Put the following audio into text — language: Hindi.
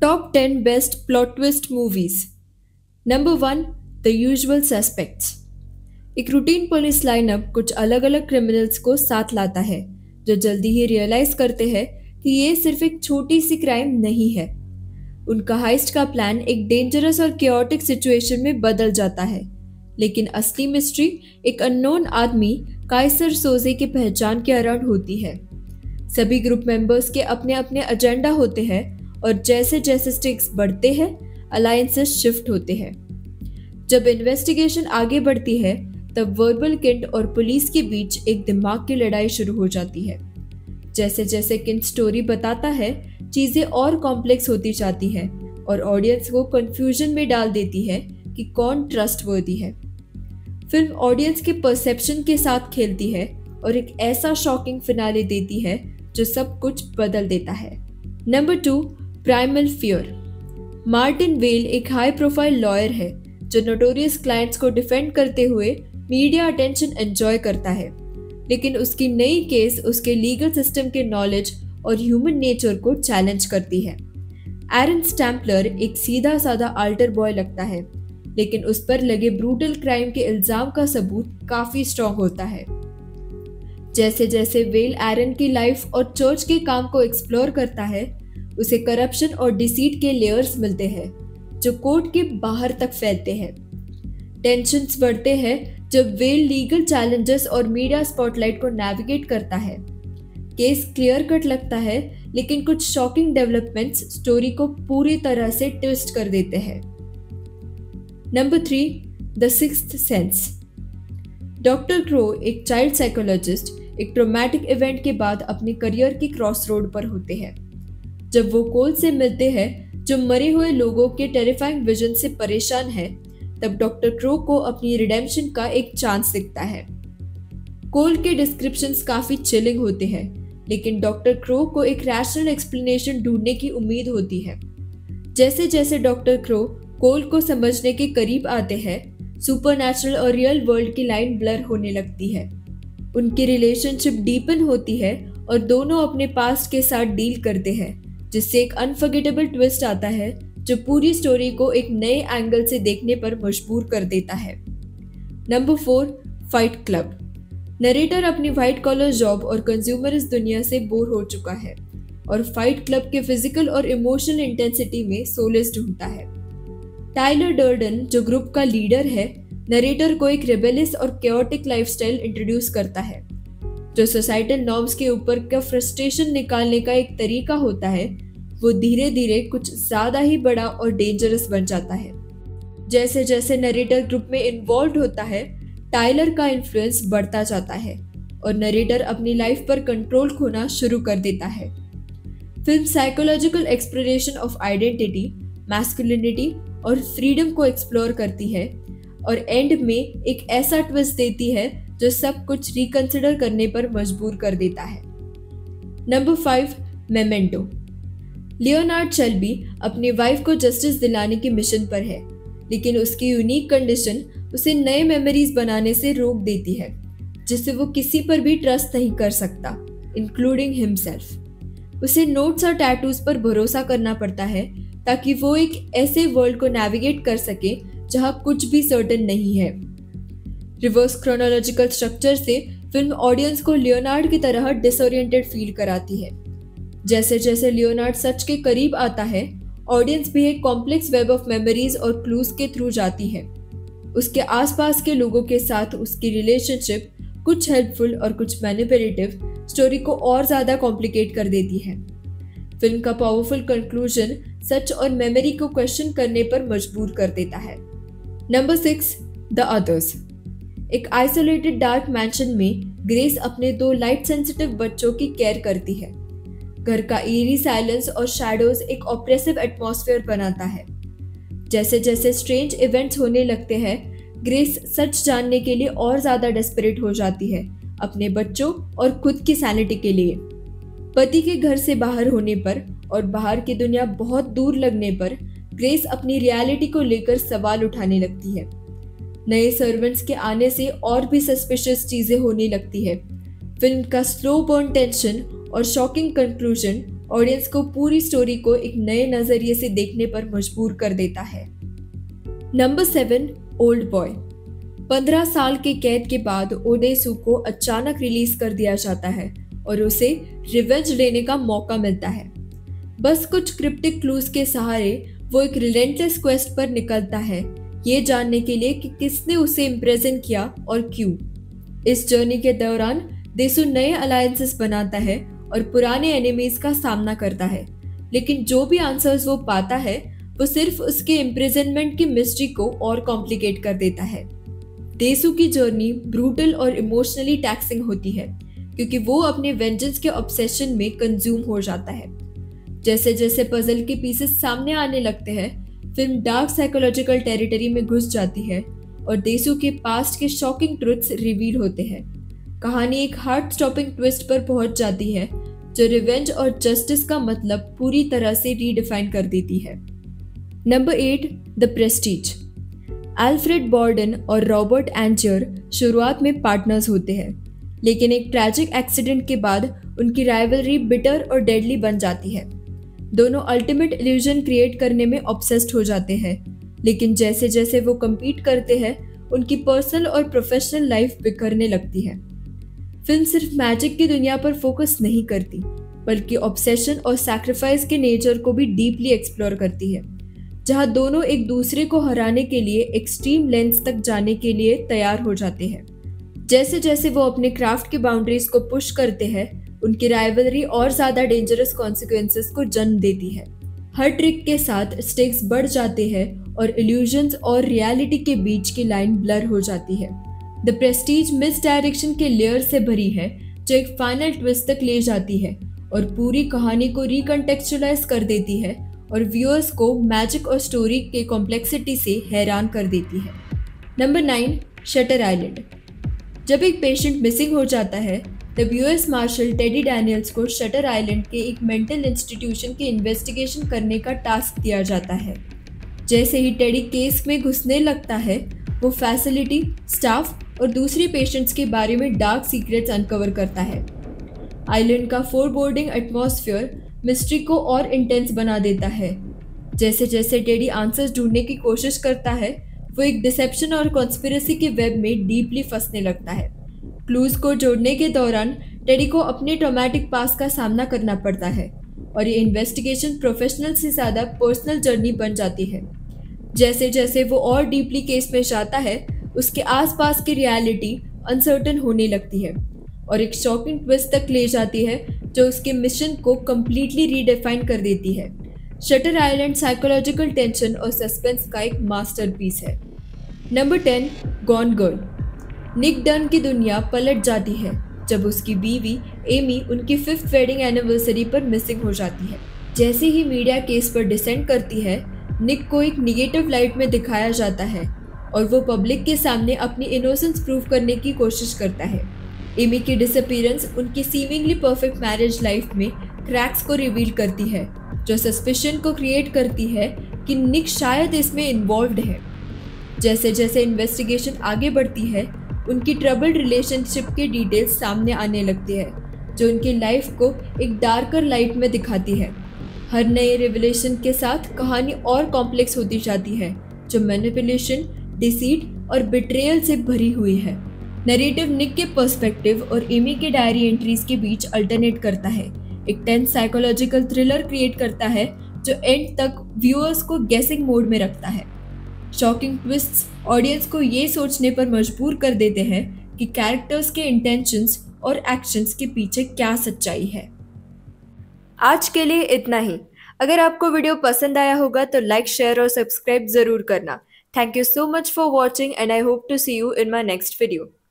Top 10 Best Plot Twist Movies. Number 1. The Usual Suspects. एक रूटीन पुलिस लाइनअप कुछ अलग अलग क्रिमिनल्स को साथ लाता है जो जल्दी ही रियलाइज करते हैं कि ये सिर्फ एक छोटी सी क्राइम नहीं है। उनका हाइस्ट का प्लान एक डेंजरस और क्योटिक सिचुएशन में बदल जाता है, लेकिन असली मिस्ट्री एक अननोन आदमी काइसर सोजे की पहचान के अराउंड होती है। सभी ग्रुप मेंबर्स के अपने अपने एजेंडा होते हैं और जैसे जैसे स्टिक्स बढ़ते हैं अलायंसेस शिफ्ट होते हैं। जब इन्वेस्टिगेशन आगे बढ़ती है तब वर्बल किंड और पुलिस के बीच एक दिमाग की लड़ाई शुरू हो जाती है। जैसे जैसे किंड स्टोरी बताता है चीजें और कॉम्प्लेक्स होती जाती है और ऑडियंस को कंफ्यूजन में डाल देती है कि कौन ट्रस्टवर्दी है। फिल्म ऑडियंस के परसेप्शन के साथ खेलती है और एक ऐसा शॉकिंग फिनाले देती है जो सब कुछ बदल देता है। Number 2, primal fear. Martin Vail एक हाई प्रोफाइल लॉयर है जो नोटोरियस क्लाइंट्स को डिफेंड करते हुए मीडिया अटेंशन एंजॉय करता है, लेकिन उसकी नई केस उसके लीगल सिस्टम के नॉलेज और ह्यूमन नेचर को चैलेंज करती है। एरन स्टैम्पलर एक सीधा साधा अल्टर बॉय लगता है, लेकिन उस पर लगे ब्रूटल क्राइम के इल्जाम का सबूत काफी स्ट्रॉन्ग होता है। जैसे जैसे वेल एरन की लाइफ और चर्च के काम को एक्सप्लोर करता है, उसे करप्शन और डिसीट के लेयर्स मिलते हैं जो कोर्ट के बाहर तक फैलते हैं। टेंशन्स बढ़ते हैं जब वेल लीगल चैलेंजेस और मीडिया स्पॉटलाइट को नेविगेट करता है। केस क्लियर कट लगता है, लेकिन कुछ शॉकिंग डेवलपमेंट्स स्टोरी को पूरी तरह से ट्विस्ट कर देते हैं। Number 3, the sixth sense. Doctor Crowe एक चाइल्ड साइकोलॉजिस्ट एक ट्रॉमेटिक इवेंट के बाद अपने करियर की क्रॉस रोड पर होते हैं। जब वो कोल से मिलते हैं जो मरे हुए लोगों के टेरिफाइंग विजन से परेशान है, तब डॉक्टर क्रो को अपनी रिडेम्पशन का एक चांस दिखता है। कोल के डिस्क्रिप्शंस काफी चिलिंग होते हैं, लेकिन डॉक्टर क्रो को एक रैशनल एक्सप्लेनेशन ढूंढने की उम्मीद होती है। जैसे जैसे डॉक्टर क्रो कोल को समझने के करीब आते हैं, सुपरनैचुरल और रियल वर्ल्ड की लाइन ब्लर होने लगती है। उनकी रिलेशनशिप डीपन होती है और दोनों अपने पास्ट के साथ डील करते हैं, जिससे एक अनफॉरगेटेबल ट्विस्ट आता है जो पूरी स्टोरी को एक नए एंगल से देखने पर मजबूर कर देता है। Number 4, fight club. नरेटर अपनी व्हाइट कॉलर जॉब और कंज्यूमरिस्ट दुनिया से बोर हो चुका है और फाइट क्लब के फिजिकल और इमोशनल इंटेंसिटी में सोलेस ढूंढता है। टाइलर डर्डन जो ग्रुप का लीडर है, नरेटर को एक रेबेलियस और केओटिक लाइफस्टाइल इंट्रोड्यूस करता है जो सोसाइटल नॉर्म्स के ऊपर का फ्रस्ट्रेशन निकालने का एक तरीका होता है। वो धीरे धीरे कुछ ज्यादा ही बड़ा और डेंजरस बन जाता है। जैसे जैसे नरेटर ग्रुप में इन्वॉल्व होता है, टाइलर का इन्फ्लुएंस बढ़ता जाता है और नरेटर अपनी लाइफ पर कंट्रोल खोना शुरू कर देता है। Film psychological exploration of identity, masculinity और फ्रीडम को एक्सप्लोर करती है और एंड में एक ऐसा ट्विस्ट देती है जो सब कुछ रिकंसिडर करने पर मजबूर कर देता है। Number 5, Memento. लियोनार्ड शेल्बी अपनी वाइफ को जस्टिस दिलाने की मिशन पर है, लेकिन उसकी यूनिक कंडीशन उसे नए मेमोरीज बनाने से रोक देती है, जिससे वो किसी पर भी ट्रस्ट नहीं कर सकता, इंक्लूडिंग हिमसेल्फ। उसे नोट्स और टैटूज पर भरोसा करना पड़ता है ताकि वो एक ऐसे वर्ल्ड को नेविगेट कर सके जहां कुछ भी सर्टेन नहीं है। रिवर्स क्रोनोलॉजिकल स्ट्रक्चर से फिल्म ऑडियंस को लियोनार्ड की तरह डिसोरिएंटेड फील कराती है। जैसे जैसे लियोनार्ड सच के करीब आता है, ऑडियंस भी एक कॉम्प्लेक्स वेब ऑफ मेमोरीज और क्लूज के थ्रू जाती है। उसके आसपास के लोगों के साथ उसकी रिलेशनशिप, कुछ हेल्पफुल और कुछ मैनिपुलेटिव, स्टोरी को और ज्यादा कॉम्प्लिकेट कर देती है। फिल्म का पावरफुल कंक्लूजन सच और मेमोरी को क्वेश्चन करने पर मजबूर कर देता है। Number 6, the others. एक आइसोलेटेड डार्क मैंशन में ग्रेस अपने 2 लाइट सेंसिटिव बच्चों की केयर करती है। घर का ईरी साइलेंस और शैडोज एक ऑप्रेसिव एटमॉस्फेयर बनाता है। जैसे जैसे स्ट्रेंज इवेंट्स होने लगते हैं, ग्रेस सच जानने के लिए और ज्यादा डेस्परेट हो जाती है, अपने बच्चों और खुद की सैनिटी के लिए। पति के घर से बाहर होने पर और बाहर की दुनिया बहुत दूर लगने पर ग्रेस अपनी रियलिटी को लेकर सवाल उठाने लगती है। नए सर्वेंट्स के आने से और भी सस्पिशियस चीजें होने लगती है। फिल्म का स्लो बर्न टेंशन और शॉकिंग कंक्लूजन ऑडियंस को पूरी स्टोरी को एक नए नजरिए से देखने पर मजबूर कर देता है। Number 7, old boy. 15 साल के कैद के बाद ओडेसु को अचानक रिलीज कर दिया जाता है और उसे रिवेंज लेने का मौका मिलता है। बस कुछ क्रिप्टिक क्लूज के सहारे वो एक रिलेंटलेस क्वेस्ट पर निकलता है, ये जानने के लिए कि किसने उसे इम्प्रेजन किया और क्यों। इस जर्नी के दौरान देसु नए अलायंसेस बनाता है और पुराने एनिमीज का सामना करता है, लेकिन जो भी आंसर्स वो पाता है वो सिर्फ उसके इम्प्रिजनमेंट की मिस्ट्री को और कॉम्प्लिकेट कर देता है। देसु की जर्नी ब्रूटल और इमोशनली टैक्सिंग होती है क्योंकि वो अपने वेंजेंस के ऑब्सेशन में कंज्यूम हो जाता है। जैसे जैसे पजल के पीसेस सामने आने लगते हैं, फिल्म डार्क साइकोलॉजिकल टेरिटरी में घुस जाती है और देसु के पास्ट के शॉकिंग ट्रुथ्स रिवील होते हैं। कहानी एक हार्ट स्टॉपिंग ट्विस्ट पर पहुंच जाती है जो रिवेंज और जस्टिस का मतलब पूरी तरह से रीडिफाइन कर देती है। Number 8, the prestige. Alfred Borden और रॉबर्ट एंजियर शुरुआत में पार्टनर्स होते हैं, लेकिन एक ट्रैजिक एक्सीडेंट के बाद उनकी राइवलरी बिटर और डेडली बन जाती है। दोनों अल्टीमेट इल्यूजन क्रिएट करने में ऑब्सेस्ड हो जाते हैं, लेकिन जैसे जैसे वो कम्पीट करते हैं उनकी पर्सनल और प्रोफेशनल लाइफ बिखरने लगती है। फिल्म सिर्फ मैजिक की दुनिया पर फोकस नहीं करती, बल्कि ऑब्सेशन और सैक्रिफाइस के नेचर को भी डीपली एक्सप्लोर करती है, जहां दोनों एक दूसरे को हराने के लिए एक्सट्रीम लेंथ्स तक जाने के लिए तैयार हो जाते हैं। जैसे जैसे वो अपने क्राफ्ट की बाउंड्रीज को पुश करते हैं, उनकी राइवलरी और ज्यादा डेंजरस कॉन्सिक्वेंसेस को जन्म देती है। हर ट्रिक के साथ स्टेक्स बढ़ जाते हैं और इल्यूजन्स और रियलिटी के बीच की लाइन ब्लर हो जाती है। द प्रेस्टीज मिस डायरेक्शन के लेयर से भरी है जो एक फाइनल ट्विस्ट तक ले जाती है और पूरी कहानी को रिकंटेक्चुअलाइज कर देती है और व्यूअर्स को मैजिक और स्टोरी के कॉम्प्लेक्सिटी से हैरान कर देती है। Number 9, shutter island. जब एक पेशेंट मिसिंग हो जाता है तब यूएस मार्शल टेडी डैनियल्स को शटर आइलैंड के एक मेंटल इंस्टीट्यूशन की इन्वेस्टिगेशन करने का टास्क दिया जाता है। जैसे ही टेडी केस में घुसने लगता है, वो फैसिलिटी, स्टाफ और दूसरी पेशेंट्स के बारे में डार्क सीक्रेट्स अनकवर करता है। आइलैंड का फोरबोर्डिंग एटमॉस्फेयर मिस्ट्री को और इंटेंस बना देता है। जैसे जैसे टेडी आंसर्स ढूंढने की कोशिश करता है, वो एक डिसेप्शन और कॉन्स्पिरेसी के वेब में डीपली फंसने लगता है। क्लूज को जोड़ने के दौरान टेडी को अपने ट्रॉमेटिक पास्ट का सामना करना पड़ता है और ये इन्वेस्टिगेशन प्रोफेशनल से ज़्यादा पर्सनल जर्नी बन जाती है। जैसे जैसे वो और डीपली केस में जाता है, उसके आसपास की रियलिटी अनसर्टन होने लगती है और एक शॉकिंग ट्विस्ट तक ले जाती है जो उसके मिशन को कम्प्लीटली रीडिफाइन कर देती है। शटर आइलैंड साइकोलॉजिकल टेंशन और सस्पेंस का एक मास्टरपीस है। Number 10, gone girl. Nick Dunne की दुनिया पलट जाती है जब उसकी बीवी एमी उनकी 5th वेडिंग एनिवर्सरी पर मिसिंग हो जाती है। जैसे ही मीडिया केस पर डिसेंड करती है, निक को एक निगेटिव लाइट में दिखाया जाता है और वो पब्लिक के सामने अपनी इनोसेंस प्रूव करने की कोशिश करता है। एमी की डिसअपीयरेंस उनकी सीमिंगली परफेक्ट मैरिज लाइफ में क्रैक्स को रिवील करती है, जो सस्पिशन को क्रिएट करती है कि निक शायद इसमें इन्वॉल्व्ड है। जैसे जैसे इन्वेस्टिगेशन आगे बढ़ती है, उनकी ट्रबल्ड रिलेशनशिप के डिटेल्स सामने आने लगती है, जो उनकी लाइफ को एक डार्कर लाइट में दिखाती है। हर नए रिविलेशन के साथ कहानी और कॉम्प्लेक्स होती जाती है, जो मैनिपुलेशन, डिसीट और बिट्रेयल से भरी हुई है। नैरेटिव निक के पर्सपेक्टिव और एमी के डायरी एंट्रीज के बीच अल्टरनेट करता है, एक टेंस साइकोलॉजिकल थ्रिलर क्रिएट करता है जो एंड तक व्यूअर्स को गेसिंग मोड में रखता है। शॉकिंग ट्विस्ट्स ऑडियंस को ये सोचने पर मजबूर कर देते हैं कि कैरेक्टर्स के इंटेंशंस और एक्शंस के पीछे क्या सच्चाई है। आज के लिए इतना ही। अगर आपको वीडियो पसंद आया होगा तो लाइक, शेयर और सब्सक्राइब जरूर करना। Thank you so much for watching and I hope to see you in my next video.